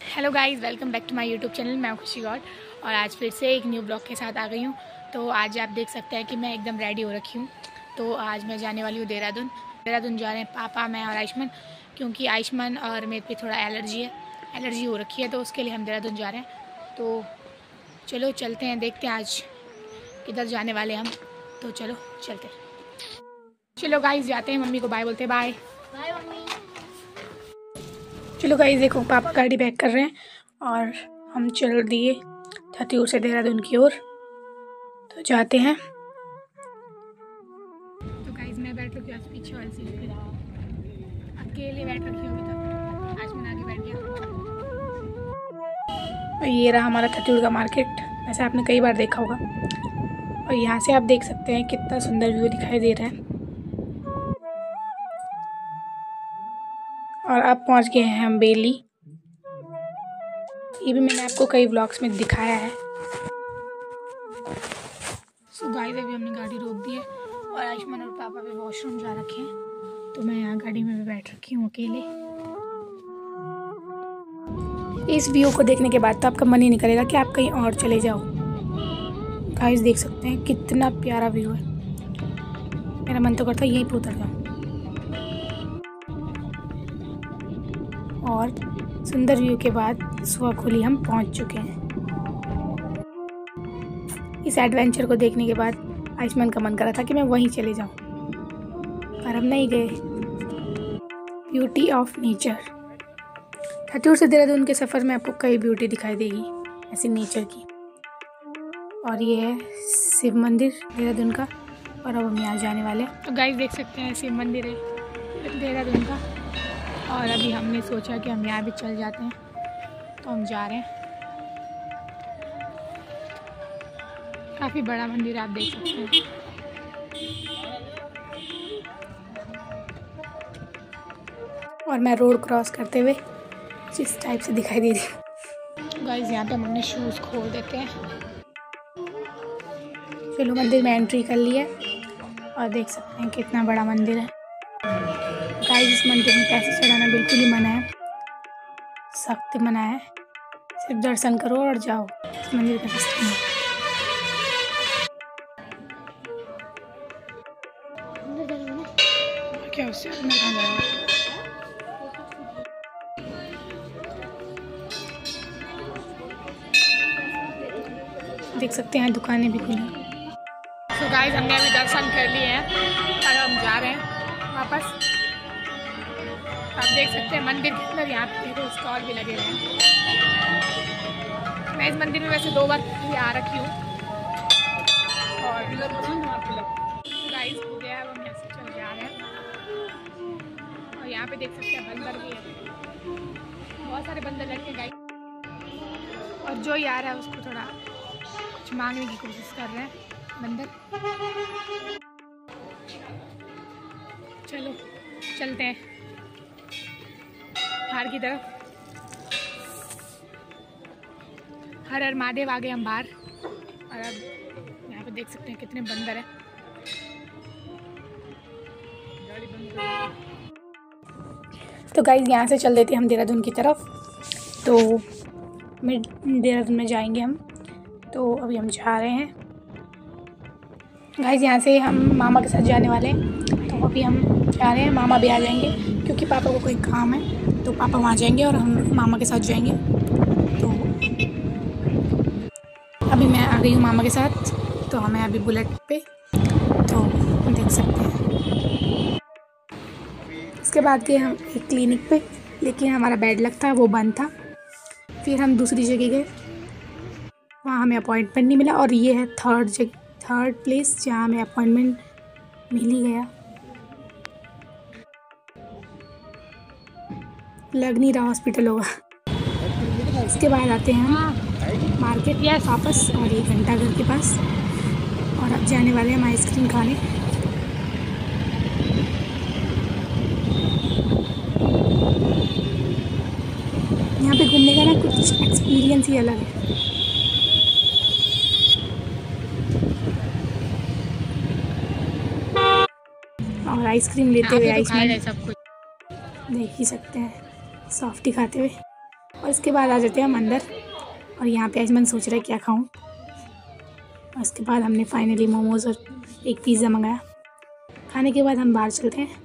Hello guys, welcome back to my YouTube channel. मैं खुशी गौड़ और आज फिर से एक न्यू ब्लॉग के साथ आ गई हूँ। तो आज आप देख सकते हैं कि मैं एकदम रेडी हो रखी हूँ। तो आज मैं जाने वाली हूँ देहरादून जा रहे हैं पापा, मैं और आयुष्मान, क्योंकि आयुष्मान और मेरे पे थोड़ा एलर्जी हो रखी है, तो उसके लिए हम देहरादून जा रहे हैं। तो चलो चलते हैं, देखते हैं आज किधर जाने वाले हम। तो चलो चलते हैं। चलो गाइस जाते हैं, मम्मी को बाय बोलते हैं। Bye bye mummy. चलो गाइस देखो, पापा गाड़ी पैक कर रहे हैं और हम चल दिए छत्तीसगढ़ से देहरादून की ओर। तो जाते हैं। तो गाइस मैं बैठ रखी हूँ आज पीछे वाली सीट पे, अकेले बैठ रखी हूँ। अभी तक आज मैं आगे बैठ गया। और ये रहा हमारा छत्तीसगढ़ का मार्केट, वैसे आपने कई बार देखा होगा। और यहाँ से आप देख सकते हैं कितना सुंदर व्यू दिखाई दे रहा है। और अब पहुँच गए हैं हम बेली। ये भी मैंने आपको कई व्लॉग्स में दिखाया है। सो गाइस अभी हमने गाड़ी रोक दी है और आयुष्मान और पापा भी वॉशरूम जा रखे हैं। तो मैं यहाँ गाड़ी में भी बैठ रखी हूँ अकेले। इस व्यू को देखने के बाद तो आपका मन ही नहीं करेगा कि आप कहीं और चले जाओ। गाइस देख सकते हैं कितना प्यारा व्यू है। मेरा मन तो करता है यहीं पर उतर जाऊँ। और सुंदर व्यू के बाद सुवाखोली हम पहुँच चुके हैं। इस एडवेंचर को देखने के बाद आयुष्मान का मन कर रहा था कि मैं वहीं चले जाऊं, पर हम नहीं गए। Beauty of nature. छत्तीसगढ़ से देहरादून के सफ़र में आपको कई ब्यूटी दिखाई देगी ऐसी नेचर की। और ये है शिव मंदिर देहरादून का। और अब हम यहाँ जाने वाले हैं। तो गाइस देख सकते हैं शिव मंदिर है देहरादून का। और अभी हमने सोचा कि हम यहाँ भी चल जाते हैं, तो हम जा रहे हैं। काफ़ी बड़ा मंदिर आप देख सकते हैं। और मैं रोड क्रॉस करते हुए जिस टाइप से दिखाई दे रही हूँ। गाइस यहाँ पे हम अपने शूज़ खोल देते हैं। चलो मंदिर में एंट्री कर लिया और देख सकते हैं कितना बड़ा मंदिर है। गाइस इस मंदिर में पैसे चढ़ाना बिल्कुल ही मना है, सख्त मना है। सिर्फ दर्शन करो और जाओ। इस मंदिर का सिस्टम है। क्या उससे अंदर कहाँ जाएगा? देख सकते हैं दुकानें भी खुली। तो गाइस हमने अभी दर्शन कर लिए हैं और हम जा रहे हैं वापस। आप देख सकते हैं मंदिर के अंदर यहाँ पे स्टॉल भी लगे हुए हैं। मैं इस मंदिर में वैसे 2 बार आ रखी हूँ। और गाइस हो गया है, हम यहाँ से चल जा रहे हैं। और यहाँ पे देख सकते हैं बंदर भी है, बहुत सारे बंदर लड़के गाइस। और जो ही आ रहा है उसको थोड़ा कुछ मांगने की कोशिश कर रहे हैं बंदर। चलो चलते हैं बाहर की तरफ। हर हर महादेव आ गए हम बाहर। और अब यहाँ पे देख सकते हैं कितने बंदर हैं। तो गाइस यहाँ से चल देते हैं हम देहरादून की तरफ। तो देहरादून में जाएंगे हम। तो अभी हम जा रहे हैं गाइस। यहाँ से हम मामा के साथ जाने वाले हैं। तो अभी हम जा रहे हैं, मामा भी आ जाएंगे क्योंकि पापा को कोई काम है। तो पापा वहाँ जाएंगे और हम मामा के साथ जाएंगे। तो अभी मैं आ गई हूँ मामा के साथ। तो हमें अभी बुलेट पे, तो देख सकते हैं। इसके बाद गए हम एक क्लिनिक पे, लेकिन हमारा बेड लक था, वो बंद था। फिर हम दूसरी जगह गए, वहाँ हमें अपॉइंटमेंट नहीं मिला। और ये है थर्ड प्लेस जहाँ हमें अपॉइंटमेंट मिल ही गया। लग नहीं रहा हॉस्पिटल होगा। इसके बाद आते हैं हम मार्केट वापस, और 1 घंटा घर के पास। और अब जाने वाले हैं हम आइसक्रीम खाने। यहाँ पे घूमने का ना कुछ एक्सपीरियंस ही अलग है। और आइसक्रीम लेते हुए आइसक्रीम देख ही सकते हैं, सॉफ्टी खाते हुए। और इसके बाद आ जाते हैं हम अंदर। और यहाँ पे आइसमान सोच रहा है क्या खाऊं। और उसके बाद हमने फाइनली मोमोज़ और एक पिज़्ज़ा मंगाया। खाने के बाद हम बाहर चलते हैं।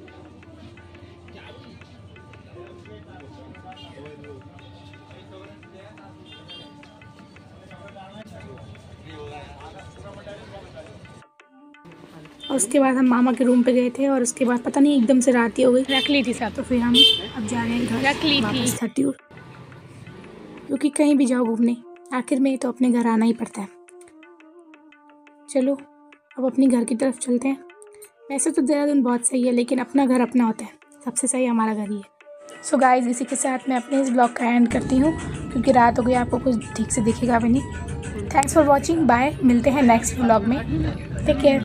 और उसके बाद हम मामा के रूम पे गए थे। और उसके बाद पता नहीं एकदम से रात ही हो गई, रख ली थी सब। तो फिर हम अब जा रहे हैं घर, रख ली थी थट्यूर। क्योंकि कहीं भी जाओ घूमने, आखिर में तो अपने घर आना ही पड़ता है। चलो अब अपने घर की तरफ चलते हैं। वैसे तो देहरादून बहुत सही है, लेकिन अपना घर अपना होता है, सबसे सही हमारा घर ही है। सो गाइज़, इसी के साथ मैं अपने इस ब्लॉग का एंड करती हूँ, क्योंकि रात हो गई, आपको कुछ ठीक से दिखेगा भी नहीं। Thanks for watching, bye. मिलते हैं नेक्स्ट ब्लॉग में। Take care.